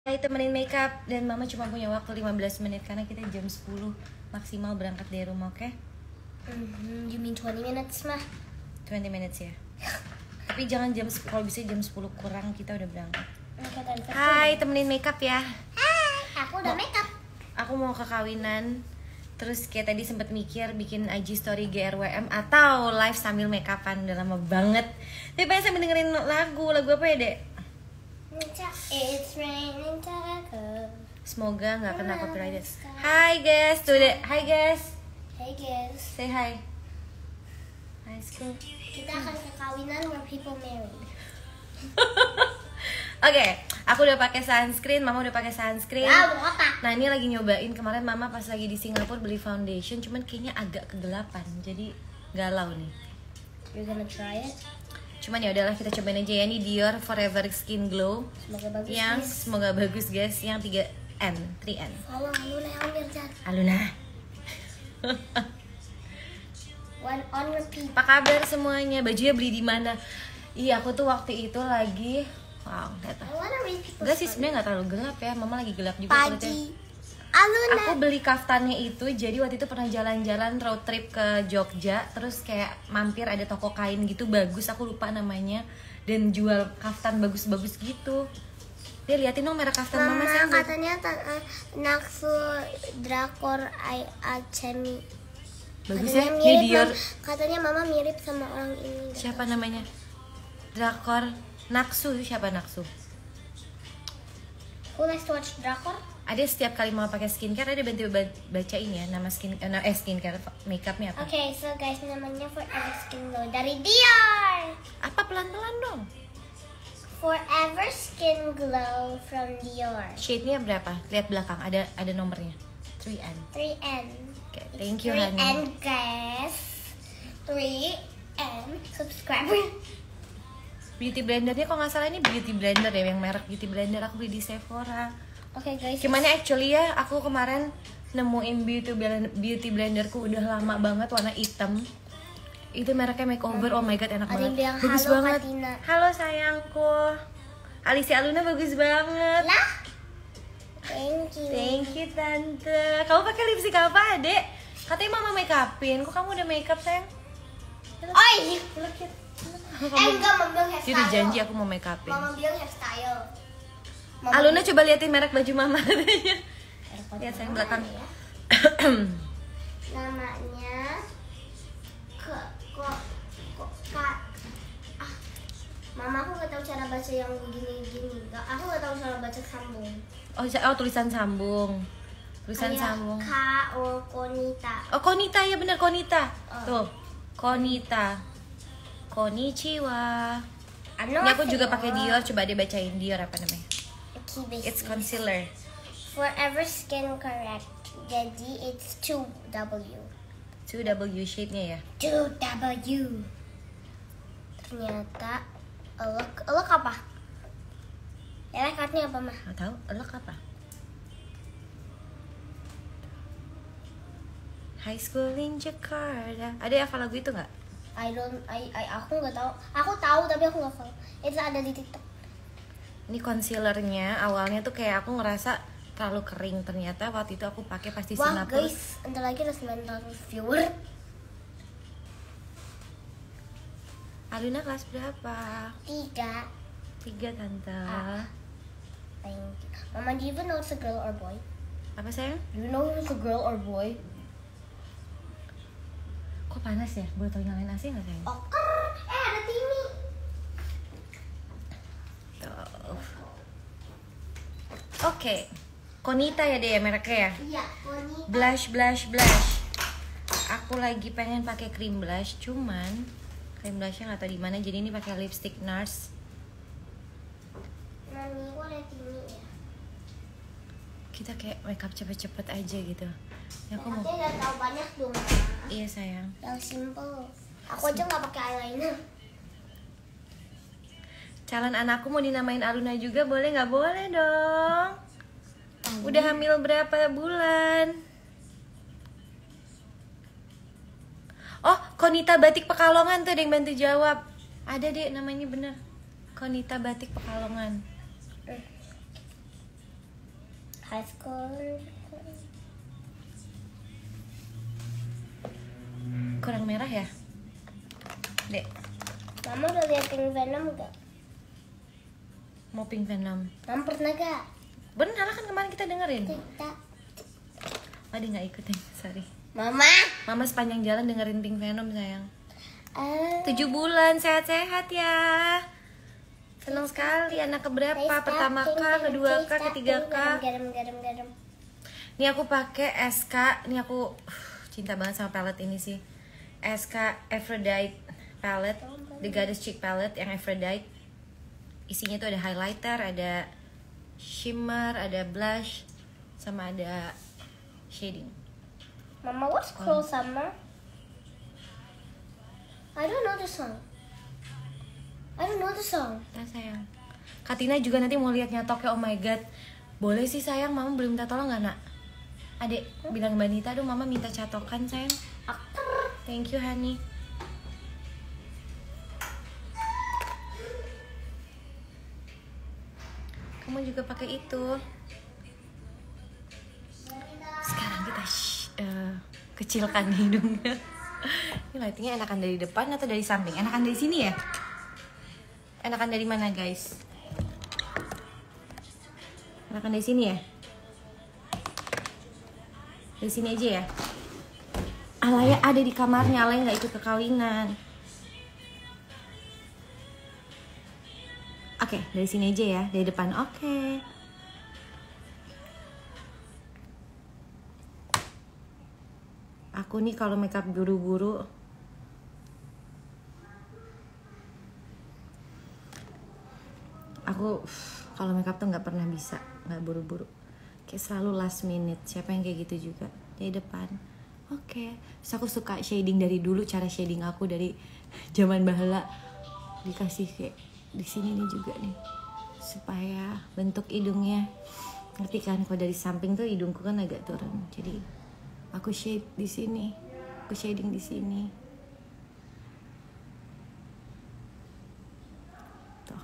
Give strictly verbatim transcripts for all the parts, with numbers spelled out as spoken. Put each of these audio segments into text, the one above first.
Hai, temenin makeup dan mama cuma punya waktu lima belas menit karena kita jam sepuluh maksimal berangkat dari rumah, oke? Okay? Mm-hmm. You mean twenty minutes mah? twenty minutes ya. Tapi jangan jam kalau bisa jam sepuluh kurang kita udah berangkat. Hai, temenin makeup ya. Hai, aku udah makeup. Aku mau ke kawinan. Terus kayak tadi sempet mikir bikin I G story G R W M atau live sambil makeupan, udah lama banget. Tapi pengen sambil dengerin lagu, lagu apa ya, Dek? It's raining Tarago. Semoga nggak kena copyright. Hai guys, tuh deh. Hai guys. Hey guys. Say hi. High school. Kita akan ke kawinan where people marry. Oke, okay, aku udah pakai sunscreen, mama udah pakai sunscreen. Wow, apa? Nah ini lagi nyobain, kemarin mama pas lagi di Singapura beli foundation, cuman kayaknya agak kegelapan, jadi galau nih. You're gonna try it? Cuman ya udahlah kita cobain aja ya, ini Dior Forever Skin Glow. Semoga bagus. Yang guys. semoga bagus guys, yang tiga N, tiga N. Follow Aluna Amir Jan. Aluna. One on repeat. Apa kabar semuanya? Bajunya beli di mana? Iya, aku tuh waktu itu lagi wow, lihat. I wanna read people's Enggak sih, sebenarnya nggak terlalu gelap ya. Mama lagi gelap juga kulitnya. Pagi. Aluna. Aku beli kaftannya itu, jadi waktu itu pernah jalan-jalan road trip ke Jogja. Terus kayak mampir ada toko kain gitu, bagus, aku lupa namanya. Dan jual kaftan bagus-bagus gitu. Dia liatin dong merek kaftan mama, Mama saya katanya uh, Naksu Drakor Ai Acemi. bagus ya, Katanya ini mirip, Dior. Mam. Katanya mama mirip sama orang ini. Siapa namanya? Drakor Naksu, siapa Naksu? Who likes to watch Drakor? Ada setiap kali mau pakai skincare ada bantu bacain ya nama skin eh, eh skincare makeupnya apa? Oke, okay, so guys namanya Forever Skin Glow dari Dior. Apa pelan-pelan dong? Forever Skin Glow from Dior. Shade-nya berapa? Lihat belakang ada ada nomornya. three N. three N. Oke, okay, thank you three honey. N guys. three N subscriber. Beauty blendernya kok nggak salah ini beauty blender ya, yang merek beauty blender aku beli di Sephora. Oke okay, guys. Gimana actually ya, aku kemarin nemuin beauty blender, beauty blenderku udah lama banget warna hitam. Itu mereknya Makeover. Oh my god, enak Ada banget. yang bilang, bagus halo, banget. Katina. Halo sayangku. Alicia Aluna bagus banget. Lah. Thank you. Thank you tante. Kamu pakai lipstick apa, Dek? Katanya mama make upin. Kok kamu udah make up, sayang? Oi. Look at. Eh enggak, mama bilang hairstyle. Dia udah janji aku mau make upin. Mama bilang hairstyle. Mama Aluna coba liatin merek baju mama katanya. Lihat sayang belakang. ya. Namanya ke kok kok kak ah mama aku nggak tahu cara baca yang gini-gini. Nggak, aku nggak tahu cara baca sambung. Oh, oh tulisan sambung. Tulisan Kayak sambung. K O Konita. Oh, Konita ya benar Konita. Oh. Tuh. Konita. Konnichiwa. Ini aku juga pakai Dior, coba dia bacain Dior apa namanya? It's concealer. Forever Skin Correct. Jadi it's two W. two W shade-nya ya. two W. Ternyata elok elok apa? Ya kartunya apa mah? Nggak tahu, elok apa? High School in Jakarta. Ada yang hafal lagu itu nggak? I don't, I, I aku nggak tahu. Aku tahu tapi aku nggak tahu. Itu ada di TikTok. Ini concealernya awalnya tuh kayak aku ngerasa terlalu kering, ternyata waktu itu aku pakai pasti Wah Singapura. guys, entar lagi ada sembilan ratus viewer. Aluna kelas berapa? Tiga. Tiga tante. Ah. Thank you. Mama, do you even know it's a girl or boy? Apa sayang? Do you know if it's a girl or boy? Kok panas ya? Boleh tau nyalain A C nggak sayang? Oh, keren. Eh ada Timi. Tuh. Oke, Konita ya deh mereknya ya. Iya, Konita. Blush, blush, blush. Aku lagi pengen pakai cream blush, cuman cream blushnya nggak tahu di mana. Jadi ini pakai lipstick Nars. Mami, kok ada Timi ya? Kita kayak makeup cepet-cepet aja gitu. Ya aku mau. Makanya nggak tahu banyak dong. Ma. Iya sayang. Yang simple. Aku aja nggak pakai eyeliner. Calon anakku mau dinamain Aluna juga boleh nggak? Boleh dong. Udah hamil berapa bulan? Oh, Konita Batik Pekalongan tuh ada yang bantu jawab. Ada deh namanya bener. Konita Batik Pekalongan. high school. Kurang merah ya, Dek? Mama udah lihat Pink Venom gak? Mau Pink Venom? Mama pernah gak? Benar kan kemarin kita dengerin. Kita. Oh, dia nggak ikutin, sorry. Mama. Mama sepanjang jalan dengerin Pink Venom sayang. Uh, Tujuh bulan sehat-sehat ya. Senang sekali. Anak keberapa? Pertama kah, kedua kah, ketiga kah? Garam, garam, garam. Ini aku pakai S K. Ini aku uh, cinta banget sama palette ini sih. S K Aphrodite palette, The Goddess Cheek palette yang Aphrodite. Isinya tuh ada highlighter, ada shimmer, ada blush, sama ada shading. Mama, what's Cruel Summer? I don't know the song. I don't know the song. Nah sayang, Katina juga nanti mau lihat nyatoknya. Oh my god, boleh sih sayang, mama boleh minta tolong gak nak? Adek bilang Mbak Nita, aduh mama minta catokan sayang. Thank you honey. Kamu juga pakai itu. Sekarang kita shh, uh, kecilkan hidungnya. Ini lightingnya enakan dari depan atau dari samping? Enakan dari sini ya? Enakan dari mana guys? Enakan dari sini ya? Dari sini aja ya? Alaya ada di kamarnya, Alaya nggak ikut ke kawinan. Oke, okay, dari sini aja ya, dari depan. Oke. Okay. Aku nih kalau makeup buru-buru, aku kalau makeup tuh nggak pernah bisa, nggak buru-buru. Kayak selalu last minute. Siapa yang kayak gitu juga? Dari depan. Oke. Okay. Terus aku suka shading dari dulu, cara shading aku dari zaman baheula dikasih kayak di sini nih juga nih, supaya bentuk hidungnya, ngerti kan? Kalau dari samping tuh hidungku kan agak turun, jadi aku shade di sini, aku shading di sini. Tuh.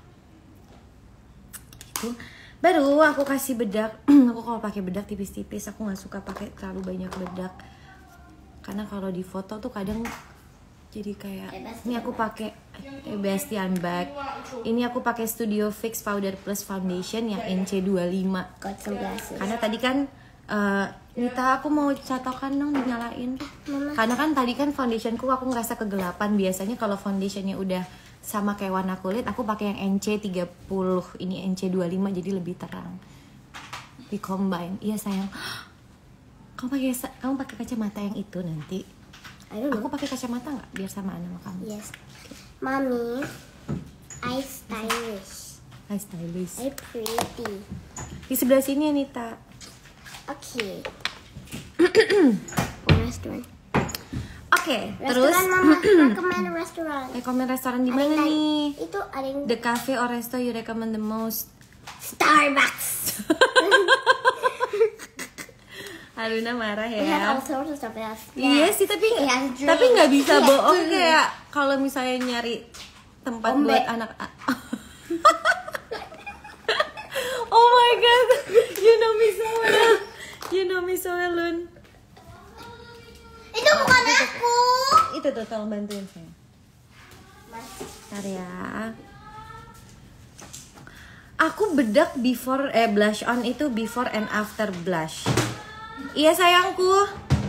Itu baru aku kasih bedak. Aku kalau pakai bedak tipis-tipis, aku nggak suka pakai terlalu banyak bedak, karena kalau di foto tuh kadang jadi kayak ini aku pakai eh, Bastian Bag. Ini aku pakai Studio Fix Powder Plus Foundation yang N C dua puluh lima. Karena tadi kan uh, Nita, aku mau catokan dong, dinyalain. Mama. Karena kan tadi kan foundationku aku ngerasa kegelapan. Biasanya kalau foundationnya udah sama kayak warna kulit, aku pakai yang N C tiga puluh. Ini N C dua puluh lima jadi lebih terang. Di combine. Iya sayang. Kamu pakai kamu pakai kacamata yang itu nanti. Aku pakai kacamata nggak biar samaan sama kamu? Yes. Mami, I stylish. I stylish. I pretty. Di sebelah sini Anita. Oke. Restoran. Oke, terus Mama, recommend restoran. Rekomend restoran di mana nih? Itu ada yang The cafe or resto you recommend the most? Starbucks. Haruna marah ya. Yeah, all sorts of stuff. Iya sih, tapi Yeah, tapi nggak bisa Yeah, bohong dream. kayak kalau misalnya nyari tempat Ombe. buat anak. Oh my god, you know me so well, you know me so well, Lun. Itu bukan aku. Itu tuh, tolong bantuin saya. Bentar ya. Aku bedak before eh blush on itu before and after blush. Iya sayangku.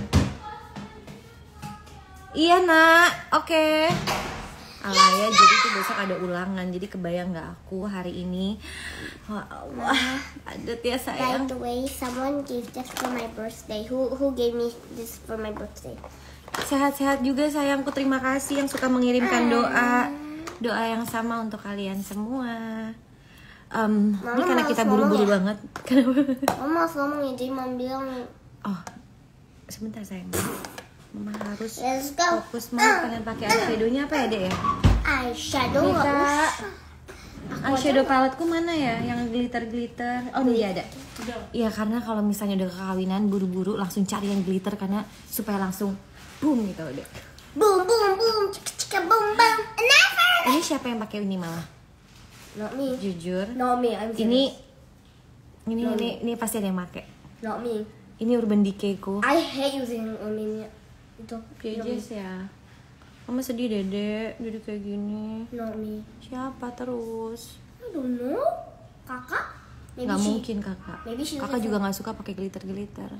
Iya nak, oke. Okay. Alaya, jadi tuh besok ada ulangan, jadi kebayang nggak aku hari ini. Wah Allah, padat ya sayang. By the way, someone gave this for my birthday. Who who gave me this for my birthday? Sehat-sehat juga sayangku, terima kasih yang suka mengirimkan doa. Doa yang sama untuk kalian semua. Um, ini karena kita buru-buru ya? Banget. Mama ngomong ya, jadi mama bilang. Oh, sebentar sayang. Mama harus Let's go. fokus. Mama pengen pakai eyeshadownya apa ya dek ya? Eyeshadow. Nita, eyeshadow paletku mana ya? Yang glitter-glitter. Oh ini ada. Iya karena kalau misalnya udah kekawinan buru-buru langsung cari yang glitter karena supaya langsung boom gitu deh. Boom boom boom, cika cika boom boom. Never. Ini siapa yang pakai ini mama? Not me. Jujur. Not me. I'm Ini Ini No ini ini pasti ada yang make. Not me. Ini Urban Decay ku. I hate using Omni itu. Jejes ya. Mama sedih Dede, Dede kayak gini. Not me. Siapa terus? I don't know. Kakak? Maybe Gak she- mungkin kakak. maybe she Kakak doesn't- juga nggak suka pakai glitter glitter.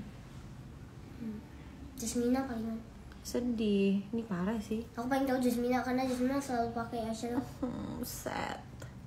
Jasmina palingan. Sedih. Ini parah sih. Aku paling tahu Jasmina karena Jasmina selalu pakai eyeshadow. Hmm, sad.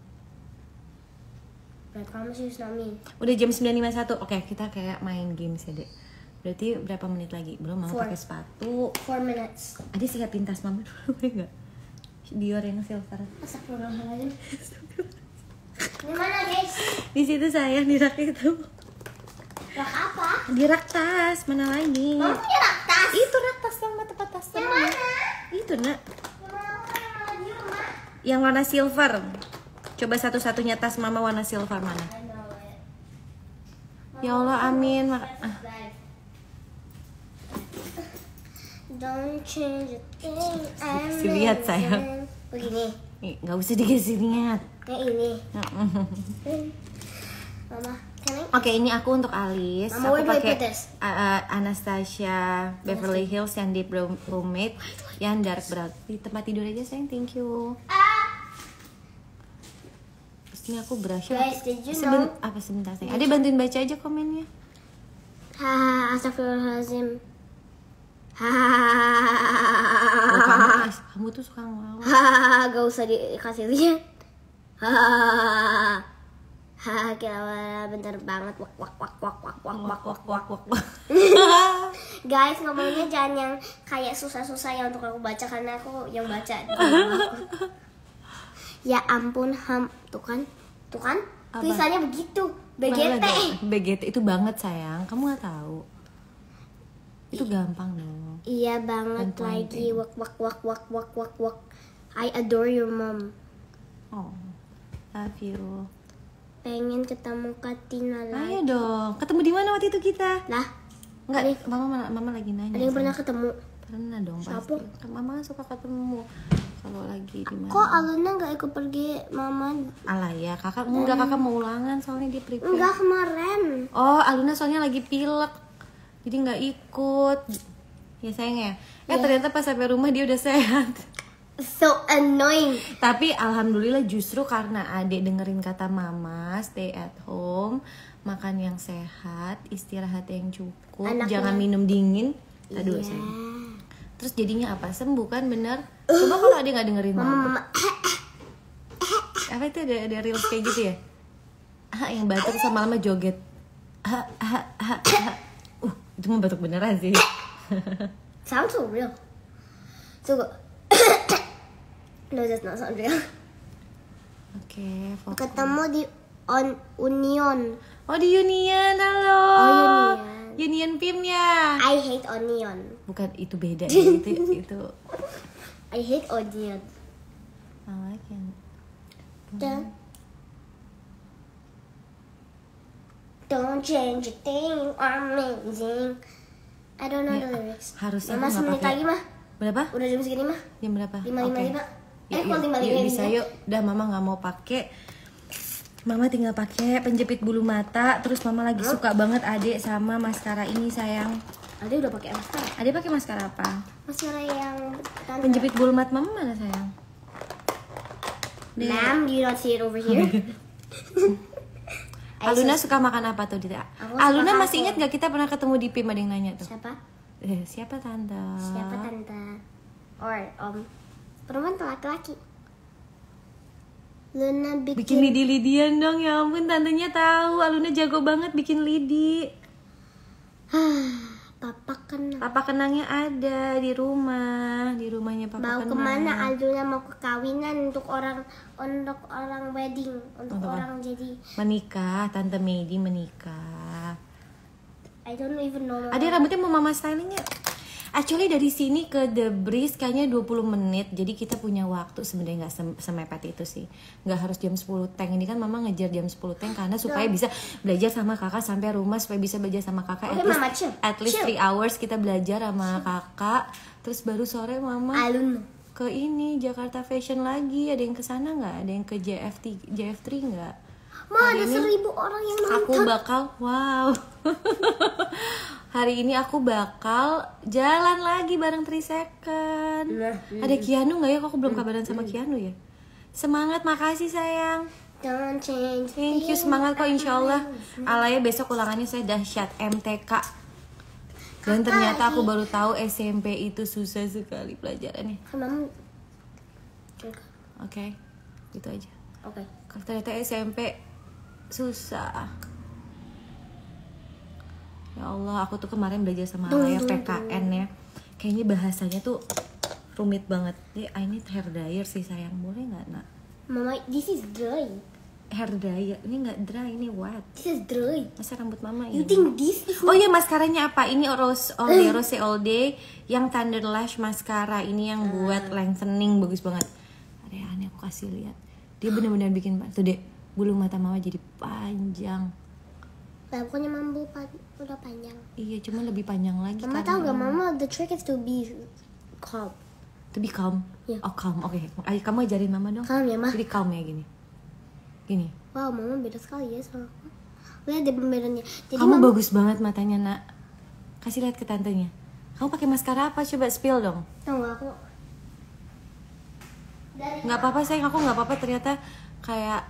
But I promise you it's not me. Udah jam sembilan lima puluh satu. Oke, kita kayak main games ya, Dek. Berarti berapa menit lagi? Belum mau Four. pakai sepatu. Four minutes. Ada siapin tas mama dulu enggak? Dior yang silver. Astagfirullahaladzim. Ini mana guys? Di situ sayang di rak itu. Rak apa? Di rak tas, mana lagi? Mama punya rak tas. Itu rak tas yang mata tas Yang mama. mana? Itu, Nak. Yang mana aku yang ada di rumah? Yang warna silver. Coba satu-satunya tas mama warna silver mana? I know it. Ya Allah, amin. Mak- ah. Don't change a thing. I'm Si lihat, sayang. Begini. Nih, nggak usah dikasih lihat. Yang ini. Mama, can I? Oke, ini aku untuk alis. Mama, Aku where do I pakai put this? uh, uh, Anastasia Beverly Hills yang deep brown pomade, yang dark brown. Di tempat tidur aja sayang, thank you. Ah, Terus ini aku brush. Guys, did you Seben- know- apa sebentar sayang? Ada bantuin baca aja komennya. hahaha, astagfirullahaladzim. Oh, kamu, Hahaha, kamu tuh suka ngelawan. hahaha, gak usah dikasih lihat. Hahaha, hahaha, kira bentar banget. Wak wak wak wak wak wak wak wak wak. wak wak. Guys, ngomongnya jangan yang kayak susah-susah ya untuk aku baca karena aku yang baca. Ya ampun, ham, tuh kan, tuh kan, Apa? tulisannya begitu, B G T. B G T itu banget sayang. Kamu nggak tahu? Itu gampang dong. Iya banget Dan lagi, wak wak wak wak wak wak wak. I adore your mom. Oh, love you. Pengen ketemu Katina Ayo lagi. dong. Ketemu di mana waktu itu kita? Lah, Enggak, mama mama lagi nanya. ada yang sayang. pernah ketemu. Pernah dong Siapa? pasti. Kan mama kan suka ketemu kalau lagi di mana. Kok Aluna nggak ikut pergi, Mama? Alah ya, kakak enggak, kakak mau ulangan soalnya dia prepare. Enggak, kemarin. Oh, Aluna soalnya lagi pilek. Jadi nggak ikut. Ya sayang ya. Eh Iya. ternyata pas sampai rumah dia udah sehat. So annoying. Tapi alhamdulillah justru karena adek dengerin kata mama, stay at home, makan yang sehat, istirahat yang cukup, Anaknya- jangan minum dingin. Aduh Iya. sayang. Terus jadinya apa? Sembuh kan bener? Coba kalau adek nggak dengerin Mama, mama. Mama. Apa itu ada ada reels kayak gitu ya? Ah, yang batuk sama lama joget. Ah, ah, ah, ah. Uh, itu mah batuk beneran sih. Sounds so real. Tunggu. No, that's not sound real. Oke, fokus. Ketemu di on Union. Oh di Union, halo. Oh, Union. Union P I M ya. I hate onion. Bukan itu beda ya, itu itu. I hate onion. I like it. Don't, don't change a thing, amazing. I don't know Ya, the lyrics. harusnya Mama aku nggak semenit pakai- lagi mah. Berapa? Udah jam segini mah. Jam berapa? Lima, lima, Oke. lima. Ya, Eh, kok yuk, lima, yuk, lima, bisa lima? yuk. Udah mama nggak mau pakai. Mama tinggal pakai penjepit bulu mata. Terus mama lagi suka banget adek sama maskara ini sayang. Ade udah pakai maskara. Adek pakai maskara apa? Maskara yang tanda. Penjepit bulu mata mama mana sayang? Dek. Ma'am, do you not see it over here? Aluna suka makan apa tuh Dita? Aku suka Aluna masih kakao. ingat gak kita pernah ketemu di P I M ada yang nanya tuh? Siapa? Eh, siapa tante? Siapa tante? Or om perempuan atau laki-laki? Luna bikin, Bikin lidi-lidian dong, ya ampun tantenya tahu. Aluna jago banget bikin lidi. Papa kenal. Papa kenangnya ada di rumah, di rumahnya Papa Mau kenang. kemana Alduna? Mau ke kawinan untuk orang untuk orang wedding, untuk Untuk orang jadi Menikah, tante Medi menikah. I don't even know. Ada rambutnya mau mama stylingnya. Actually dari sini ke The Breeze kayaknya dua puluh menit. Jadi kita punya waktu sebenarnya nggak sem- semepet itu sih. Nggak harus jam sepuluh teng. Ini kan mama ngejar jam sepuluh teng karena supaya bisa belajar sama kakak sampai rumah, supaya bisa belajar sama kakak. Oke, at least, Mama, chill. at least Chill. three hours kita belajar sama kakak. Terus baru sore mama Alun. ke ini Jakarta Fashion lagi. Ada yang ke sana nggak? Ada yang ke J F T J F tiga nggak? Ma, ada seribu orang yang nonton. Aku bakal, wow. Hari ini aku bakal jalan lagi bareng three second. Nah, Ada Keanu nggak ya? Kok aku belum kabaran sama Keanu ya? Semangat, makasih sayang. Don't change. Thank you, semangat kok insya Allah. Alaya besok ulangannya saya dahsyat M T K. Dan ternyata aku baru tahu S M P itu susah sekali pelajarannya. Kamu. Oke, okay, gitu aja. Oke. Okay. Ternyata S M P susah. Ya Allah, aku tuh kemarin belajar sama Alaya P K N ya. Kayaknya bahasanya tuh rumit banget. Jadi I need hair dryer sih sayang, boleh nggak nak? Mama, this is dry. Hair dryer, ini nggak dry, ini wet. This is dry. Masa rambut mama You ini? think this is? Oh iya, maskaranya apa? Ini Rose All Day, Rose All Day yang Thunder Lash Mascara. Ini yang buat lengthening, bagus banget. Ada yang aneh, aku kasih lihat. Dia benar-benar bikin, tuh deh, bulu mata mama jadi panjang. Nah, pokoknya mama bulu pan- udah panjang. Iya, cuma lebih panjang lagi. Mama tahu gak, mama the trick is to be calm. To be calm? Iya. Oh calm, oke. Okay. Kamu ajarin mama dong. Calm ya, Ma. Jadi calm ya gini. Gini. Wow, mama beda sekali ya sama aku. Lihat deh pembedanya. Jadi Kamu mama... bagus banget matanya nak. Kasih lihat ke tantenya. Kamu pakai maskara apa? Coba spill dong. Tahu gak aku? Nggak apa-apa sayang, aku nggak apa-apa. Ternyata kayak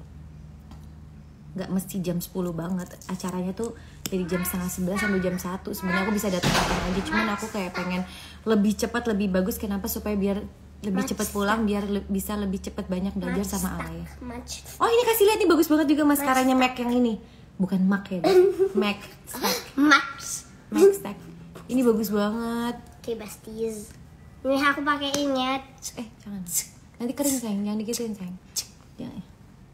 nggak mesti jam sepuluh banget. Acaranya tuh dari jam setengah sebelas sampai jam satu. Sebenarnya aku bisa datang kapan aja. Cuman aku kayak pengen lebih cepat, lebih bagus. Kenapa? Supaya biar lebih cepat pulang, biar le- bisa lebih cepat banyak belajar sama Alaya. Oh ini kasih lihat nih, bagus banget juga maskaranya MAC yang ini. Bukan MAC ya, MAC Stack. Max. MAC Stack. Ini bagus banget. Oke, besties. Ini aku pakein ya. Eh jangan. Nanti kering sayang, jangan digituin sayang. Jangan.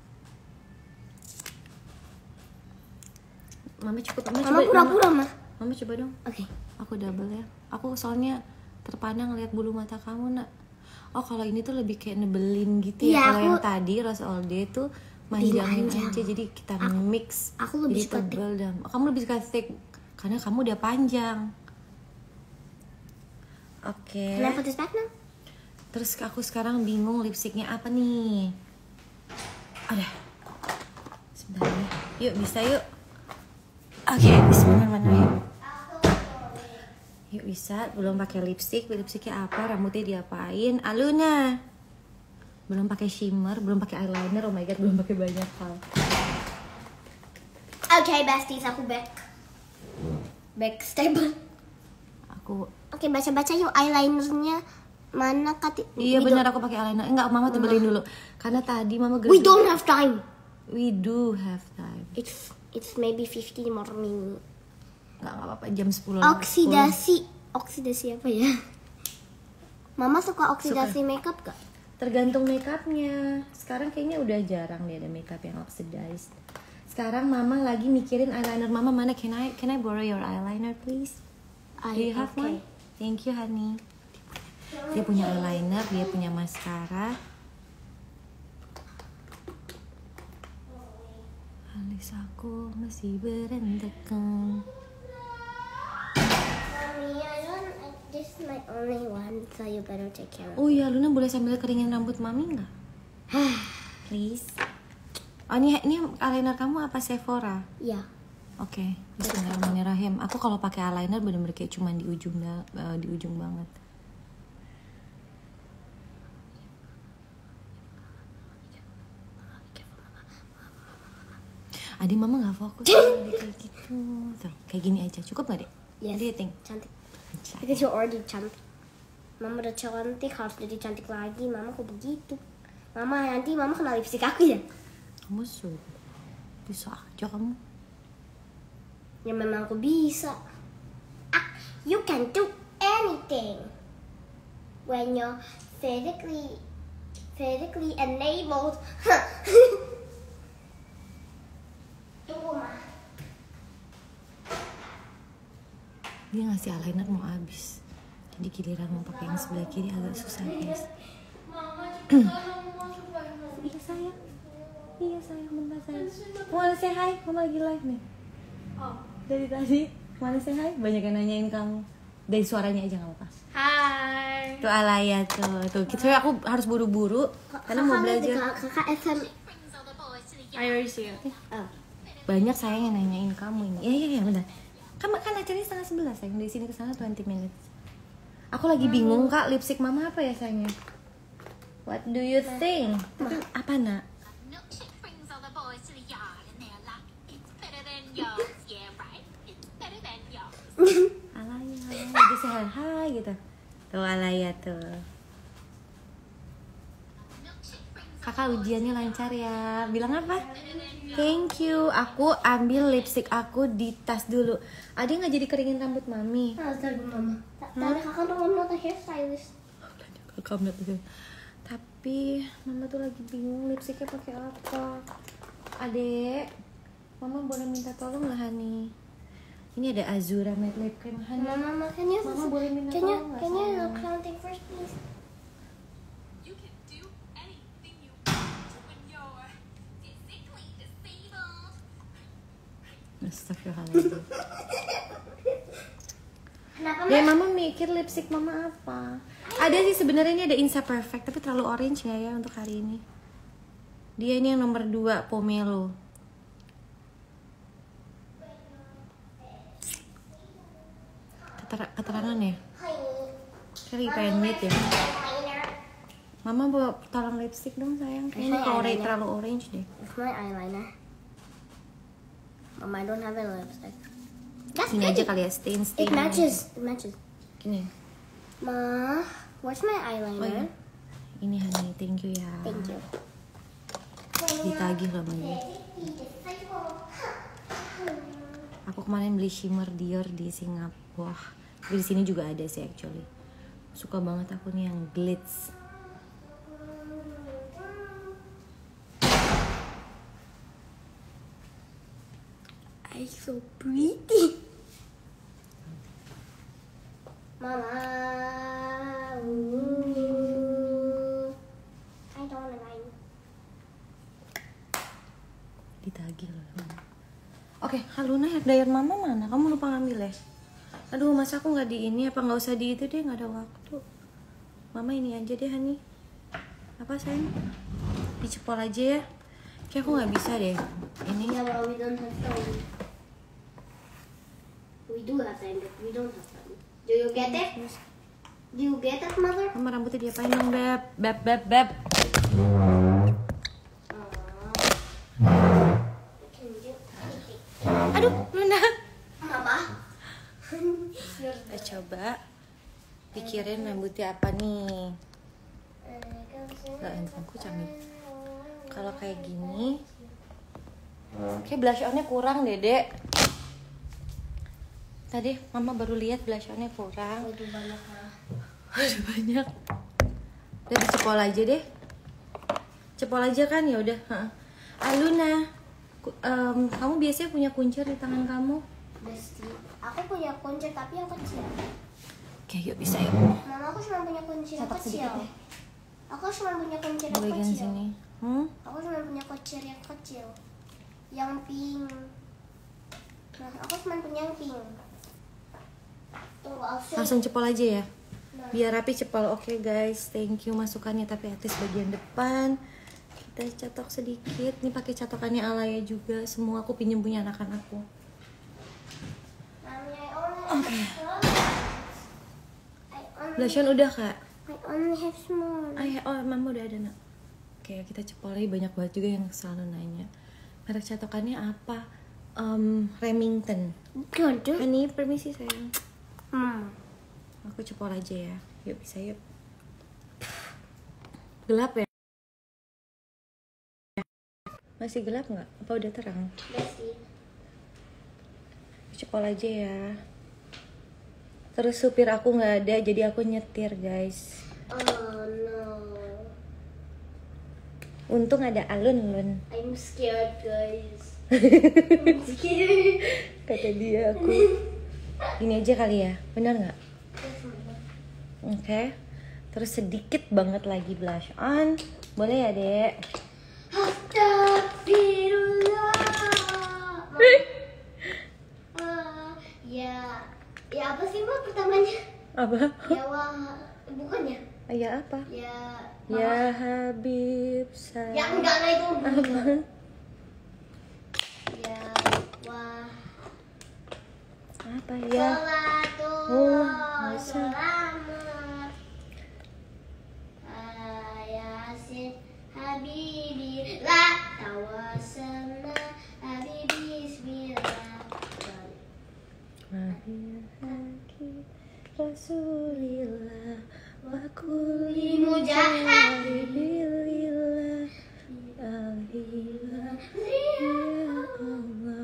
Mama cukup. Mama, Mama pura-pura, Ma. Mama coba dong. Oke. Aku double ya. Aku soalnya terpana ngeliat bulu mata kamu nak. Oh kalau ini tuh lebih kayak nebelin gitu ya. Iya, Kalau aku- yang tadi Rose All Day tuh manjangin Panjang. aja. Jadi kita mix. aku lebih jadi suka thick. tebel dan. Oh, kamu lebih suka thick karena kamu udah panjang. Oke. Can I put this back now? Terus aku sekarang bingung lipstiknya apa nih. Ada. Sebentar ya. Yuk bisa yuk. Oke, bismillahirrahmanirrahim. Yuk bisa, belum pakai lipstik, lipstiknya apa, rambutnya diapain? Aluna. Belum pakai shimmer, belum pakai eyeliner. Oh my god, belum pakai banyak hal. Oke, besties, aku back. Back stable. Aku Oke, baca-baca yuk eyelinernya mana kati. Iya we benar, don't- aku pakai eyeliner. Enggak, mama tebelin dulu. Karena tadi mama We gerus. don't have time. We do have time. It's it's maybe fifty more minutes. Enggak, enggak apa-apa, jam sepuluh. Oksidasi, oksidasi apa ya? Mama suka oksidasi makeup gak? Tergantung makeupnya. Sekarang kayaknya udah jarang deh ada makeup yang oxidized. Sekarang mama lagi mikirin eyeliner mama mana. Can I can I borrow your eyeliner please? I- Do you have okay. one? Thank you honey. Dia punya eyeliner, dia punya maskara. Alis aku masih berantakan. Mommy, I don't. This is my only one, so you better take care of Oh iya, Luna boleh sambil keringin rambut mami nggak? Please. Oh ini ini eyeliner kamu apa Sephora? Ya. Oke, bismillahirrahmanirrahim. Aku kalau pakai eyeliner bener-bener kayak cuman di ujung da- eh, di ujung banget. Adi mama nggak fokus Adi, kayak gitu. Tuh, kayak gini aja. Cukup nggak deh? Yes. Dia think. Cantik. Because you're already cantik. Mama udah cantik, harus jadi cantik lagi. Mama kok begitu? Mama nanti mama kena lipstick aku ya? Kamu suruh. Bisa aja kamu. Ya memang aku bisa. Ah, you can do anything when you're physically physically enabled. Tunggu mah. Dia ngasih eyeliner mau habis. Jadi giliran mau pakai yang sebelah kiri agak susah guys. Iya sayang. Iya sayang, bentar sayang. Mau say hi? Mama lagi live nih. Oh. Dari tadi mana say hi? Banyak yang nanyain kamu. Dari suaranya aja nggak apa-apa. Hai. Tuh Alaya tuh. Tuh, kita aku harus buru-buru karena mau belajar. Kakak S M I already see it. Oh. Banyak sayang yang nanyain kamu ini. Iya iya iya benar. Kan kan acaranya setengah sebelas sayang, dari sini ke sana dua puluh minutes. Aku lagi bingung kak, lipstick mama apa ya sayangnya? What do you think? Tapi apa nak? Milkshake brings all the boys to the yard and they're like, it's better than yours. Yeah, right? It's better than yours. Alaya, alaya, dia say hai gitu. Tuh Alaya tuh. Kakak ujiannya lancar ya. Bilang apa? Thank you. Aku ambil lipstick aku di tas dulu. Adi nggak jadi keringin rambut mami. Ah, tadi mama. Tadi kakak tuh ngomong not a hairstylist. Kakak ambil tuh. Tapi mama tuh lagi bingung lipstiknya pakai apa. Adek, mama boleh minta tolong nggak Hani? Ini ada Azura matte lip cream Hani. Mama makanya Mama boleh minta kayaknya tolong nggak, kayaknya sayang? you're counting first please. You can do anything you want when you're physically disabled. Astagfirullahaladzim. Kenapa Ya Mas? mama mikir lipstick mama apa? Ada sih sebenarnya ini ada Insta Perfect tapi terlalu orange nggak ya untuk hari ini? Dia ini yang nomor dua Pomelo. Keter- keterangan ya? Kali pengen meet ya? Mama bawa tolong lipstick dong sayang. Ini Saya kalau eyeliner. terlalu orange deh. It's my eyeliner. Mama, I don't have a lipstick. That's Ini aja pretty. kali ya stain stain. It matches. It matches. Gini. Ma, where's my eyeliner? Oh iya. Ini Hani, thank you ya. Thank you. Ditagih loh Mami. Aku kemarin beli shimmer Dior di Singapura. Tapi di sini juga ada sih actually. Suka banget aku nih yang glitz. I'm so pretty. Mama. Ooh. I don't want to lie. Ditagih loh. Oke, Haluna hair dryer mama mana? Kamu lupa ngambil ya? Aduh, masa aku nggak di ini? Apa nggak usah di itu deh? Nggak ada waktu. Mama ini aja deh, Hani. Apa sayang? Dicepol aja ya. Kayak aku nggak bisa deh. Ini Yeah, but we don't have time. We do have time, but we don't have time. Do you get it? Do you get it, mother? mama rambutnya diapain dong, beb? Beb, beb, beb. Aduh, Luna. Apa? Kita coba pikirin rambutnya apa nih. Gak handphoneku canggih. Kalau kayak gini, kayak blush on-nya kurang, Dedek. Tadi mama baru lihat blush on-nya kurang. Itu banyak lah. Ada banyak. Udah dicepol aja deh. Cepol aja kan ya udah. Heeh. Aluna, ku- em, kamu biasanya punya kuncir di tangan kamu? Besti. Aku punya kuncir tapi yang kecil. Oke, yuk bisa yuk. Mama aku cuma punya kuncir yang Cetak kecil. sedikit deh. Aku cuma punya kuncir Di yang bagian kecil. sini. Hmm? Aku cuma punya kuncir yang kecil. Yang pink. Nah, aku cuma punya yang pink. Tunggu, I'll show you. Langsung cepol aja ya. Nah, Biar rapi cepol. Oke guys, thank you masukannya tapi at least bagian depan kita catok sedikit. Ini pakai catokannya Alaya juga. Semua aku pinjem punya anak-anakku. Mami, I only have I only, Blush on udah kak? I only have small. Ah ya, oh mama udah ada nak. Oke, kita cepol lagi, banyak banget juga yang selalu nanya. Merek catokannya apa? Em, Remington. Good. Hani, permisi sayang. Hmm. Aku cepol aja ya. Yuk bisa yuk. Gelap ya? Masih gelap nggak? Apa udah terang? Besti. Cepol aja ya. Terus supir aku nggak ada, jadi aku nyetir guys. Oh no. Untung ada alun-alun. I'm scared, guys. I'm scared. Kata dia aku. Ini aja kali ya, benar nggak? Oke. Terus sedikit banget lagi blush on. Boleh ya dek? Astagfirullah. Ah, ya, ya apa sih mbak pertamanya? Apa? Ya wah, bukannya? Ya apa? Ya, Ya Habib saya. ya enggak lah itu. Apa? Apa ya? Salatullah selamat Ayasin Habibillah Tawassalna Habibi Bismillah Wabihaki Rasulillah wa Kulli kulli mujahad mujahidillah alhamdulillah ya Allah.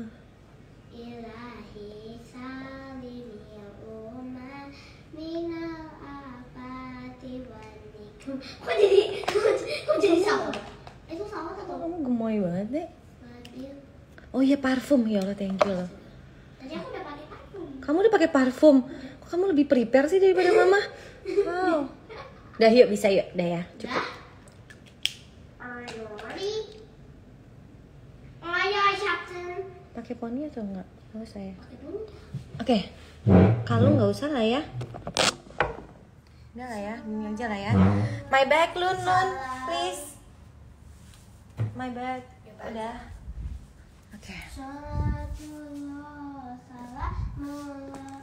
Ilahi salimi umma minal afati wan nikum. Kok jadi kok jadi sama? Itu sama atau Kamu gemoy banget deh. Babil? Oh iya parfum ya Allah, thank you loh. Tadi aku udah pakai parfum. Kamu udah pakai parfum. Kok kamu lebih prepare sih daripada mama? Wow. Dah yuk bisa yuk, dah ya. Cukup. Are you ready? Ayo Captain. Pakai poni atau enggak? Enggak usah ya. Pakai dulu. Oke. Kalau nggak usah lah ya. Udah lah ya, ini aja lah ya. My bag Lun Lun, please. My bag. Udah. Oke. Salatullah salamullah.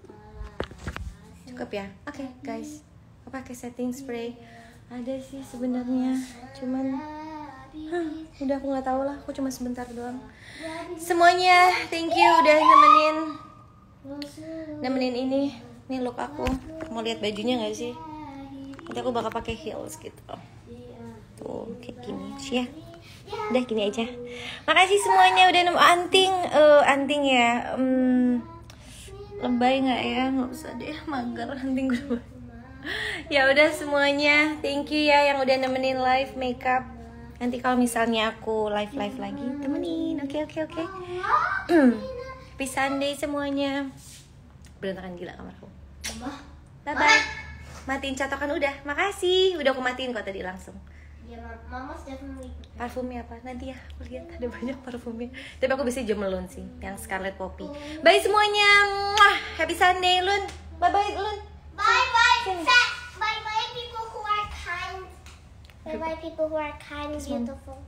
Cukup ya. Oke, guys. Aku pakai setting spray. Ada sih sebenarnya, cuman Hah, udah aku nggak tahu lah. Aku cuma sebentar doang. Semuanya, thank you udah nemenin nemenin ini. Nih look aku. Mau lihat bajunya nggak sih? Nanti aku bakal pakai heels gitu. Tuh, kayak gini sih ya. Udah gini aja. Makasih semuanya udah nemu anting. Eh, anting ya. Hmm, lebay nggak ya? Nggak usah deh, mager anting gue. Ya udah semuanya, thank you ya yang udah nemenin live makeup. Nanti kalau misalnya aku live live lagi, temenin. Oke oke oke. Happy Sunday semuanya. Berantakan gila kamarku. Bye bye. Matiin catokan udah. Makasih. Udah aku matiin kok tadi langsung. Ya, Mama definitely. Parfumnya apa? Nanti ya aku lihat ada banyak parfumnya. Tapi aku bisa Jo Malone sih, yang Scarlet Poppy. Bye semuanya. Mwah. Happy Sunday Lun. Bye bye Lun. Bye bye. Bye bye people who are kind. Bye bye people who are kind and beautiful.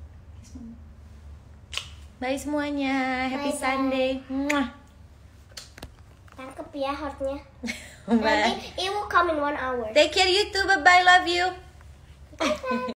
Bye semuanya. Happy Bye-bye. Sunday. Mwah. Tangkep ya heartnya. Bye. Nanti it will come in one hour. Take care you too. Bye bye. Love you. Bye bye.